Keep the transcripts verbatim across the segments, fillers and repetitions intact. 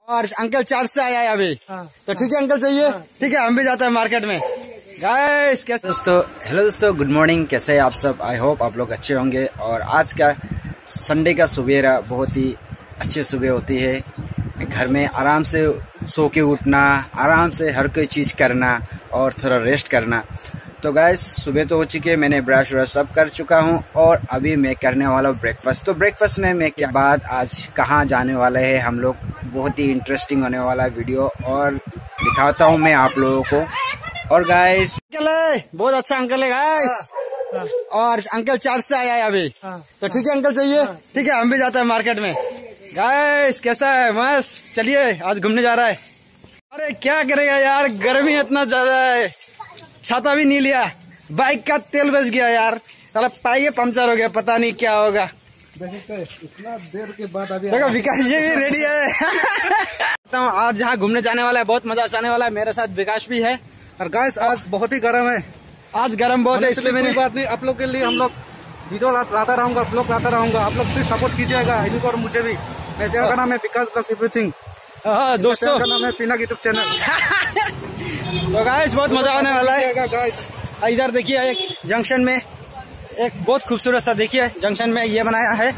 और uncle charge से आया है अभी। हाँ, तो ठीक है अंकल, चाहिए? हाँ, ठीक है, हम भी जाते हैं मार्केट में। गाइस कैसे दोस्तों, हेलो दोस्तों, गुड मॉर्निंग, कैसे हैं आप सब? आई होप आप लोग अच्छे होंगे। और आज का संडे का सुबेरा बहुत ही अच्छी सुबह होती है। घर में आराम से सो के उठना, आराम से हर कोई चीज करना और थोड़ा रेस्ट करना। तो गाइस सुबह तो हो चुकी है, मैंने ब्रश व्रश सब कर चुका हूँ और अभी मैं करने वाला हूँ ब्रेकफास्ट। तो ब्रेकफास्ट में मैं क्या बाद आज कहाँ जाने वाले हैं हम लोग, बहुत ही इंटरेस्टिंग होने वाला वीडियो और दिखाता हूँ मैं आप लोगों को। और गाइस अंकल है, बहुत अच्छा अंकल है गाइस। और अंकल चार्ज से आया है अभी। तो ठीक है अंकल, चाहिए? ठीक है, हम भी जाते हैं मार्केट में। गाइस कैसा है? मस्त। चलिए आज घूमने जा रहा है। अरे क्या करेगा यार, गर्मी इतना ज्यादा है, छाता भी नहीं लिया, बाइक का तेल बच गया यार, साला पाइए पंचर हो गया, पता नहीं क्या होगा। इतना देर के बाद अभी देखो विकास ये भी रेडी है। आज जहाँ घूमने जाने वाला है, बहुत मजा आने वाला है। मेरे साथ विकास भी है। और गाइस आज बहुत ही गर्म है, आज गर्म बहुत है, इसलिए मैंने बात नहीं, आप लोग के लिए हम लोग वीडियो लाता रहूंगा, आप लोग लाता रहूंगा। आप लोग प्लीज सपोर्ट कीजिएगा इनको और मुझे भी। मेरे चैनल का नाम है विकास ब्लॉग्स एवरीथिंग। दोस्तों का नाम है पीना यूट्यूब चैनल। तो गाइस बहुत मजा आने वाला है गाइस। इधर देखिए एक जंक्शन में एक बहुत खूबसूरत सा, देखिए जंक्शन में ये बनाया है।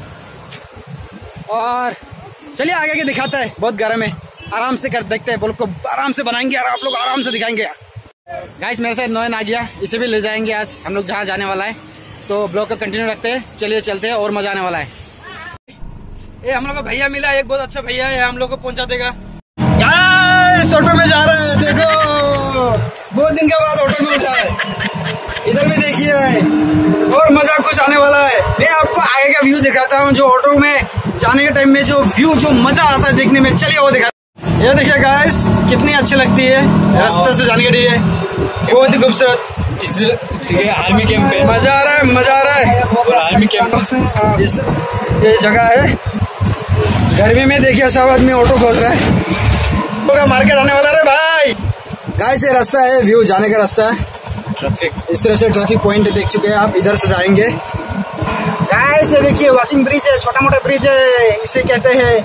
और चलिए आगे के दिखाता है, बहुत गर्म है, आराम से कर देखते हैं, ब्लॉग को आराम से बनाएंगे और आप लोग आराम से दिखाएंगे। गाइस मेरे साथ नोयन आ गया, इसे भी ले जाएंगे आज हम लोग जहाँ जाने वाला है। तो ब्लॉग को कंटिन्यू रखते हैं, चलिए चलते हैं और मजा आने वाला है। ये हम लोग को भैया मिला, एक बहुत अच्छा भैया है, हम लोग को पहुंचा देगा। गाइस ऑटो में जा रहे हैं, देखो बहुत दिन के बाद ऑटो में उठा है। इधर भी देखिए और मजा कुछ आने वाला है। मैं आपको आगे का व्यू दिखाता हूँ, जो ऑटो में जाने के टाइम में जो व्यू, जो मजा आता है देखने में। चलिए वो दिखा। ये देखिए गाइस कितनी अच्छी लगती है रास्ते से जाने के लिए, बहुत ही खूबसूरत। आर्मी कैंप पे मजा आ रहा है, मजा आ रहा है। और आर्मी कैंप ये जगह है। गर्मी में देखिए सब आदमी ऑटो खोज रहा है, मार्केट आने वाला है भाई। गाइस ये रास्ता है, व्यू जाने का रास्ता है। ट्रैफिक इस तरह से ट्रैफिक पॉइंट देख चुके हैं आप, इधर से जाएंगे। गाइस ये देखिए वॉकिंग ब्रिज है, छोटा मोटा ब्रिज है, इसे कहते हैं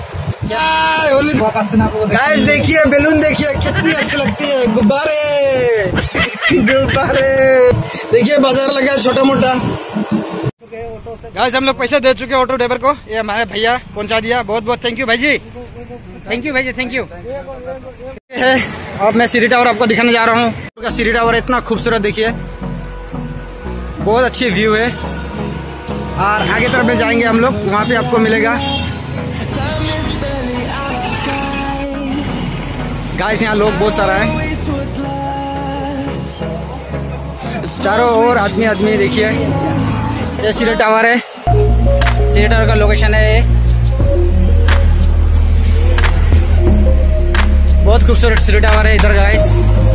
क्या। गाइस देखिए बैलून, देखिए कितनी अच्छी लगती है, गुब्बारे गुब्बारे। देखिए बाजार लगा है छोटा मोटा। गाइस हम लोग पैसे दे चुके ऑटो ड्राइवर को, ये हमारे भैया पहुंचा दिया, बहुत बहुत थैंक यू भाई जी, थैंक यू भाई जी, थैंक यू। अब मैं सीरी टावर आपको दिखाने जा रहा हूँ। सीरी टावर इतना खूबसूरत, देखिए बहुत अच्छी व्यू है। और आगे तरफ में जाएंगे हम लोग, वहाँ पे आपको मिलेगा। गाइस यहाँ लोग बहुत सारा है, चारों ओर आदमी आदमी। देखिए ये सीरी टावर है, सीरी टावर का लोकेशन है ये, बहुत खूबसूरत सीरी टावर है इधर गाइस।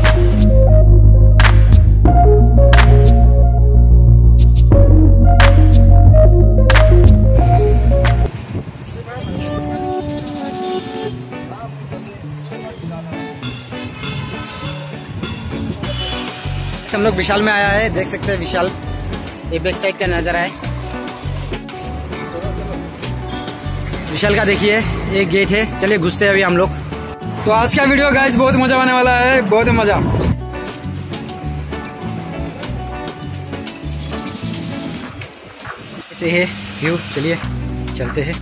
हम लोग विशाल में आया है, देख सकते हैं विशाल, ये बैक साइड का नजारा है विशाल का। देखिए ये गेट है, चलिए घुसते हैं अभी हम लोग। तो आज का वीडियो गाइस बहुत मजा आने वाला है, बहुत मजा। ऐसे है व्यू, चलिए चलते हैं।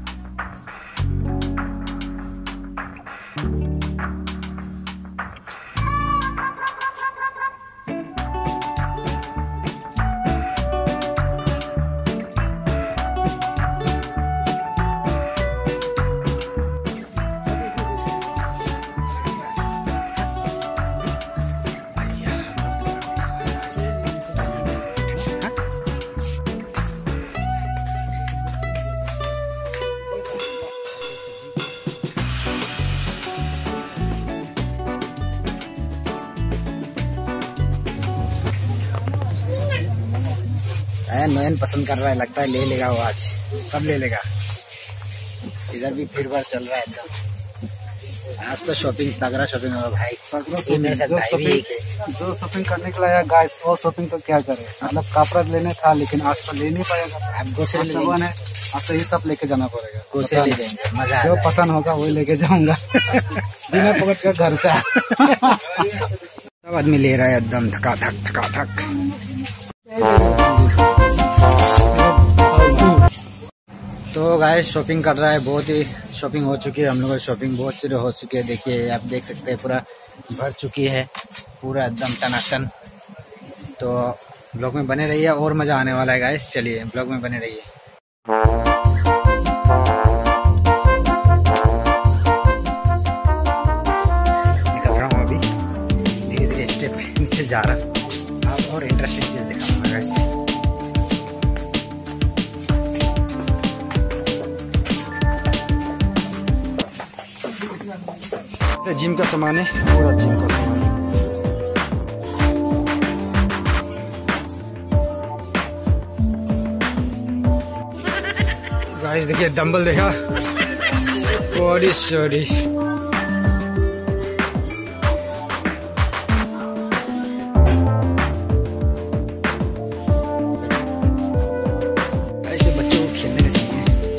नयन पसंद कर रहा है, लगता है ले लेगा वो, आज सब ले लेगा। इधर भी भीड़ भाड़ चल रहा है एकदम। आज तो शॉपिंग तगड़ा शॉपिंग होगा भाई। ये मेरे साथ जो भाई भी एक शॉपिंग जो शॉपिंग करने के लिए आया गाइस, वो शॉपिंग तो क्या करे, मतलब कपड़ा लेने था लेकिन आज तो ले नहीं पाएगा। हम ग्रोसरी आज ले तो लेंगे। वो है, आज तो ये सब लेके जाना पड़ेगा। ग्रोसरी ले लेंगे, मजा आ जो जाएगा। पसंद होगा वही लेके जाऊंगा बिना पकड़ के घर से। सब आदमी ले रहा है एकदम थका थक थका थक। तो गाइस शॉपिंग कर रहा है, बहुत ही शॉपिंग हो चुकी है, हम लोग की शॉपिंग बहुत सी हो चुकी है। देखिए आप देख सकते हैं पूरा भर चुकी है, पूरा एकदम टनाटन। तो ब्लॉग में बने रहिए, और मजा आने वाला है गाइस। चलिए ब्लॉग में बने रहिए। निकल रहा हूँ अभी धीरे धीरे स्टेप नीचे जा रहा। अब और इंटरेस्टिंग चीज दिखाऊंगा गाइस। जिम का सामान है, पूरा जिम का सामान है। गाइस देखिए डंबल देखा, बॉडी सॉरी। ऐसे बच्चों को खेलने का सीखे।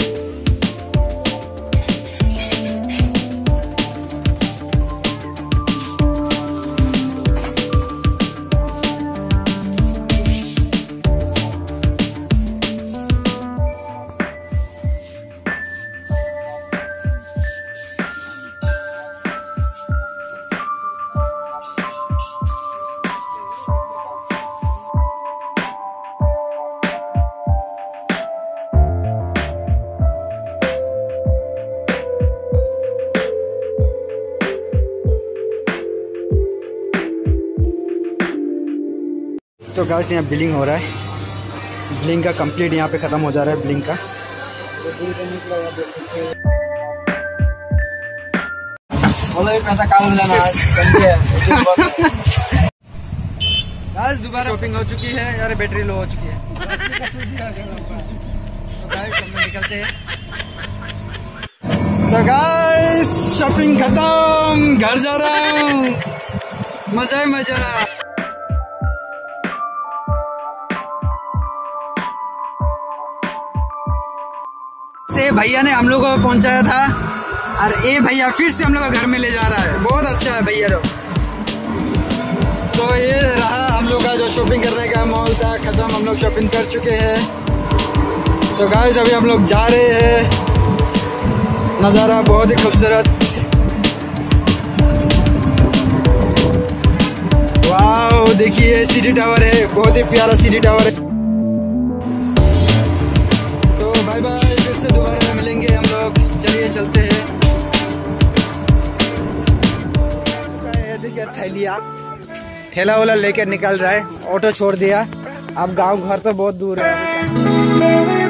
तो गाइस यहाँ बिलिंग हो रहा है, बिलिंग का कंप्लीट यहाँ पे खत्म हो जा रहा है बिलिंग का। पैसा काम जाना गाइस दोबारा शॉपिंग हो चुकी है, यार बैटरी लो हो चुकी है। तो गाइस हम लोग निकलते हैं। तो गाइस शॉपिंग खत्म, घर जा रहा हूँ, मजा है मजा। से भैया ने हम लोग को पहुंचाया था, और ये भैया फिर से हम लोग का घर में ले जा रहा है। बहुत अच्छा है भैया लोग। तो ये रहा हम लोग का जो शॉपिंग करने का मॉल था, खत्म, हम लोग शॉपिंग कर चुके हैं। तो गाइस अभी हम लोग जा रहे हैं, नज़ारा बहुत ही खूबसूरत। वाह देखिए सिटी टावर है, बहुत ही प्यारा सिटी टावर है। तो बाय बाय, फिर से दोबारा मिलेंगे हम लोग। चलिए चलते हैं। देखिए थैलिया ठेला वाला लेकर निकल रहा है, ऑटो छोड़ दिया। अब गांव घर तो बहुत दूर है।